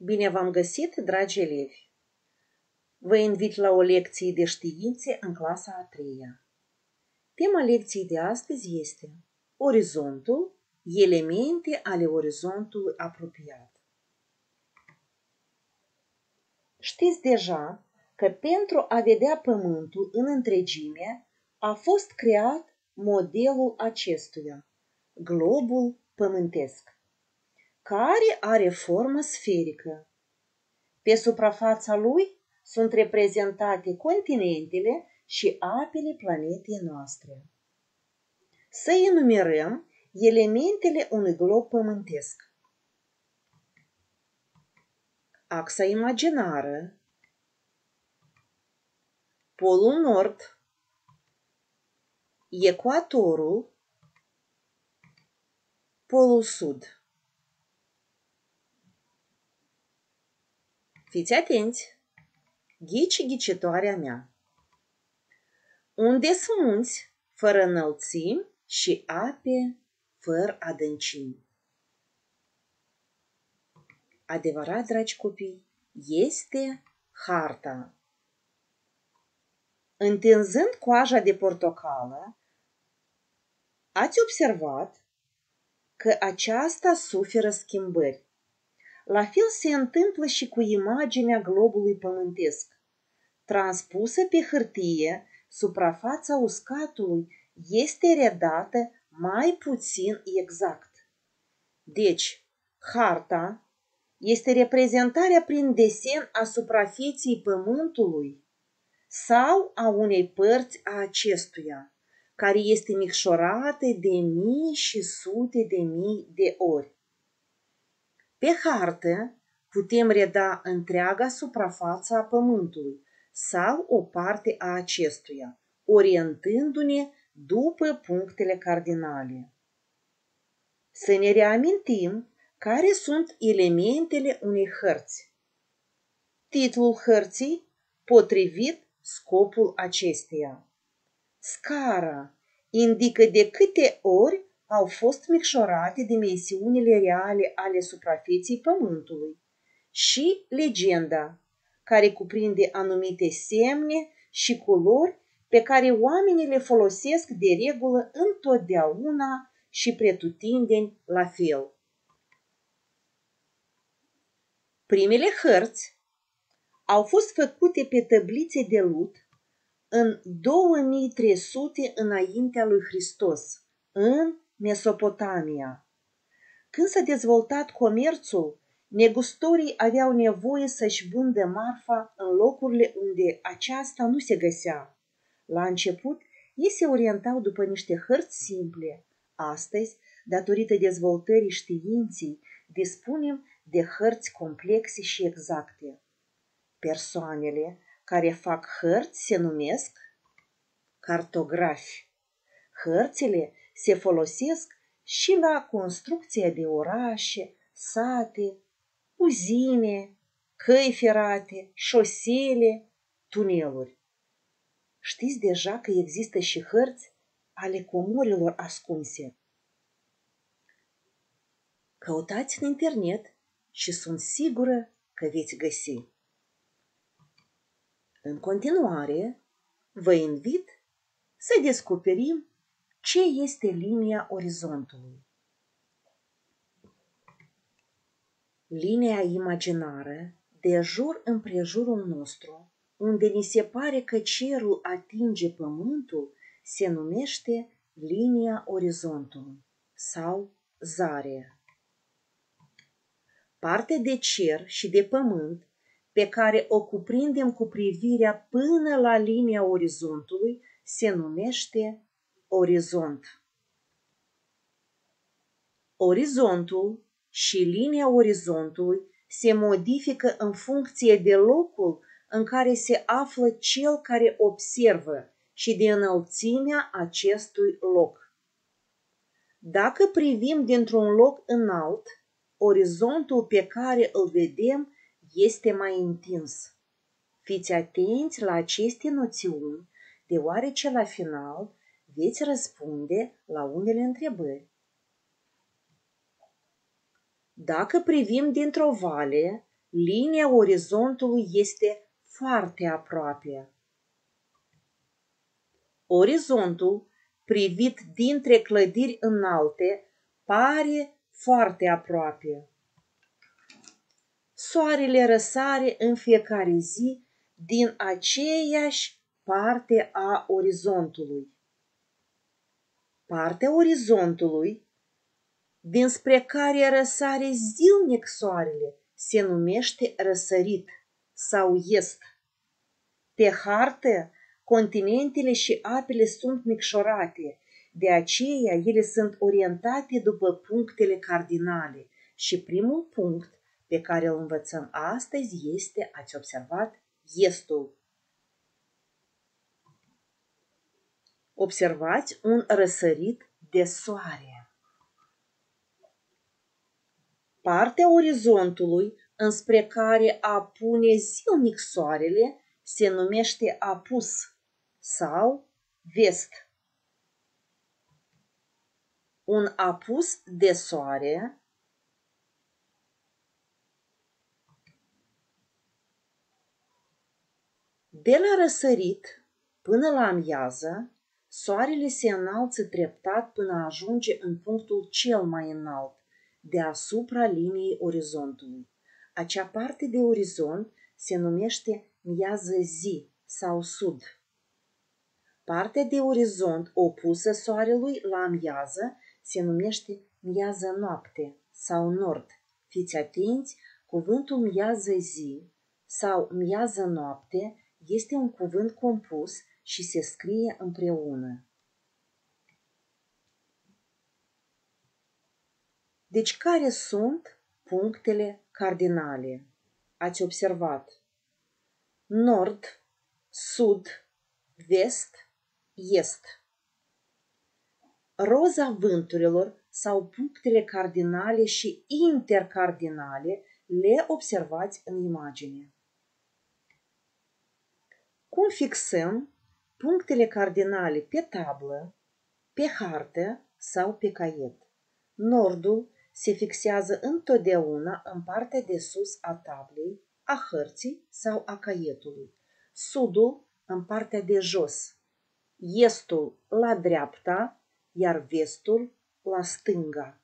Bine v-am găsit, dragi elevi! Vă invit la o lecție de științe în clasa a 3-a. Tema lecției de astăzi este Orizontul, elemente ale orizontului apropiat. Știți deja că pentru a vedea Pământul în întregime a fost creat modelul acestuia, globul pământesc, care are formă sferică. Pe suprafața lui sunt reprezentate continentele și apele planetei noastre. Să enumerăm elementele unui glob pământesc. Axa imaginară, polul nord, ecuatorul, polul sud. Fiți atenți! Ghici ghicitoarea mea. Unde sunt munți fără înălțimi și ape fără adâncimi? Adevărat, dragi copii, este harta. Întinzând coaja de portocală, ați observat că aceasta suferă schimbări. La fel se întâmplă și cu imaginea globului pământesc. Transpusă pe hârtie, suprafața uscatului este redată mai puțin exact. Deci, harta este reprezentarea prin desen a suprafeței Pământului sau a unei părți a acestuia, care este micșorată de mii și sute de mii de ori. Pe hartă putem reda întreaga suprafață a Pământului sau o parte a acestuia, orientându-ne după punctele cardinale. Să ne reamintim care sunt elementele unei hărți. Titlul hărții potrivit scopul acesteia. Scara indică de câte ori au fost micșorate dimensiunile reale ale suprafeței Pământului și legenda, care cuprinde anumite semne și culori pe care oamenii le folosesc de regulă întotdeauna și pretutindeni la fel. Primele hărți au fost făcute pe tăblițe de lut în 2300 înaintea lui Hristos, în Mesopotamia. Când s-a dezvoltat comerțul, negustorii aveau nevoie să-și vândă marfa în locurile unde aceasta nu se găsea. La început, ei se orientau după niște hărți simple. Astăzi, datorită dezvoltării științei, dispunem de hărți complexe și exacte. Persoanele care fac hărți se numesc cartografi. Hărțile se folosesc și la construcția de orașe, sate, uzine, căi ferate, șosele, tuneluri. Știți deja că există și hărți ale comorilor ascunse. Căutați în internet și sunt sigură că veți găsi. În continuare, vă invit să descoperim ce este linia orizontului. Linia imaginară de jur împrejurul nostru, unde ni se pare că cerul atinge Pământul, se numește linia orizontului sau zare. Partea de cer și de pământ pe care o cuprindem cu privirea până la linia orizontului se numește orizont. Orizontul și linia orizontului se modifică în funcție de locul în care se află cel care observă și de înălțimea acestui loc. Dacă privim dintr-un loc înalt, orizontul pe care îl vedem este mai întins. Fiți atenți la aceste noțiuni, deoarece la final veți răspunde la unele întrebări. Dacă privim dintr-o vale, Linia orizontului este foarte aproape. Orizontul, privit dintre clădiri înalte, pare foarte aproape. Soarele răsare în fiecare zi din aceeași parte a orizontului. Partea orizontului dinspre care răsare zilnic soarele se numește răsărit sau est. Pe hartă, continentele și apele sunt micșorate, de aceea ele sunt orientate după punctele cardinale și primul punct pe care îl învățăm astăzi este, ați observat, estul. Observați un răsărit de soare. Partea orizontului înspre care apune zilnic soarele se numește apus sau vest. Un apus de soare de la răsărit până la amiază, soarele se înalță treptat până ajunge în punctul cel mai înalt, deasupra liniei orizontului. Acea parte de orizont se numește miază zi sau sud. Partea de orizont opusă soarelui la amiază se numește miază noapte sau nord. Fiți atenți, cuvântul miază zi sau miază noapte este un cuvânt compus și se scrie împreună. Deci care sunt punctele cardinale? Ați observat nord, sud, vest, est. Roza vânturilor sau punctele cardinale și intercardinale le observați în imagine. Cum fixăm punctele cardinale pe tablă, pe hartă sau pe caiet? Nordul se fixează întotdeauna în partea de sus a tablei, a hărții sau a caietului. Sudul în partea de jos, estul la dreapta, iar vestul la stânga.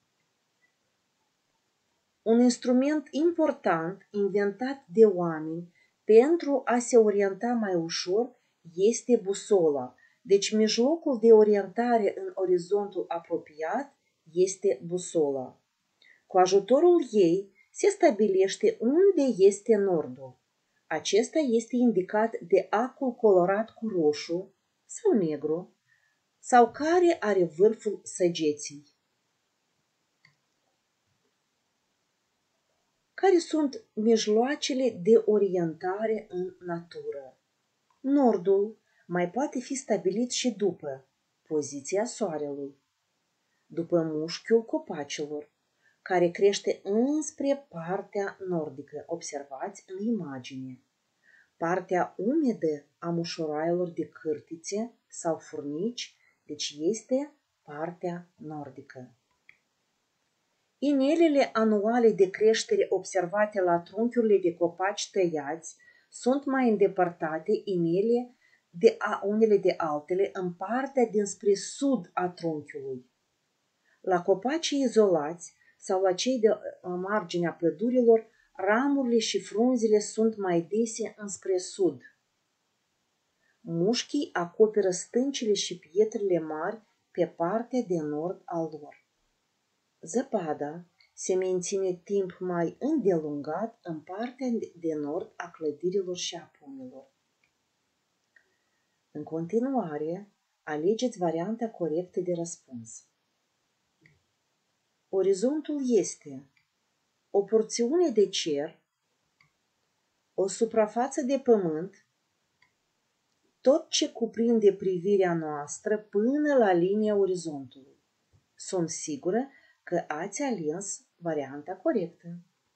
Un instrument important inventat de oameni pentru a se orienta mai ușor este busola. Deci mijlocul de orientare în orizontul apropiat este busola. Cu ajutorul ei se stabilește unde este nordul. Acesta este indicat de acul colorat cu roșu sau negru sau care are vârful săgeții. Care sunt mijloacele de orientare în natură? Nordul mai poate fi stabilit și după poziția soarelui, după mușchiul copacilor, care crește înspre partea nordică. Observați în imagine. Partea umedă a mușuraielor de cârtițe sau furnici, deci este partea nordică. Inelele anuale de creștere observate la trunchiurile de copaci tăiați sunt mai îndepărtate unele de altele în partea dinspre sud a trunchiului. La copacii izolați sau la cei de marginea pădurilor, ramurile și frunzele sunt mai dese înspre sud. Mușchii acoperă stâncile și pietrele mari pe partea de nord al lor. Zăpada se menține timp mai îndelungat în partea de nord a clădirilor și a pomilor. În continuare, alegeți varianta corectă de răspuns. Orizontul este o porțiune de cer, o suprafață de pământ, tot ce cuprinde privirea noastră până la linia orizontului. Sunt sigură că ați ales varianta corectă.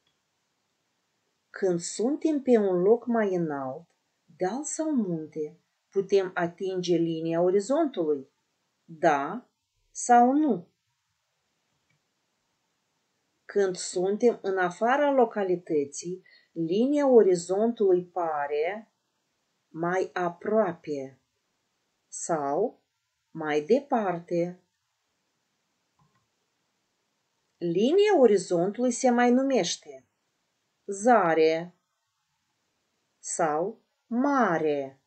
Când suntem pe un loc mai înalt, deal sau munte, putem atinge linia orizontului? Da sau nu? Când suntem în afara localității, linia orizontului pare mai aproape sau mai departe. Linia orizontului se mai numește zare sau mare.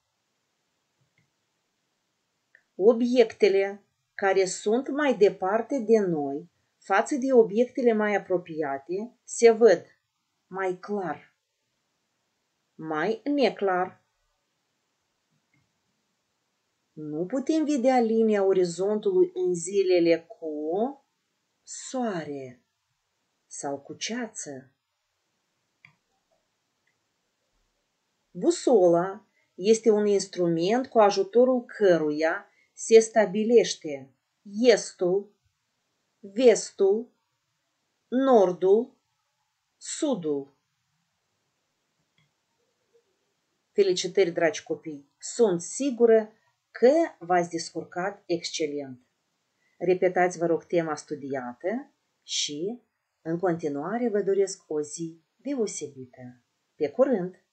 Obiectele care sunt mai departe de noi față de obiectele mai apropiate se văd mai clar, mai neclar. Nu putem vedea linia orizontului în zilele cu soare sau cu ceață. Busola este un instrument cu ajutorul căruia se stabilește estul, vestul, nordul, sudul. Felicitări, dragi copii! Sunt sigură că v-ați descurcat excelent. Repetați, vă rog, tema studiată și, în continuare, vă doresc o zi deosebită. Pe curând!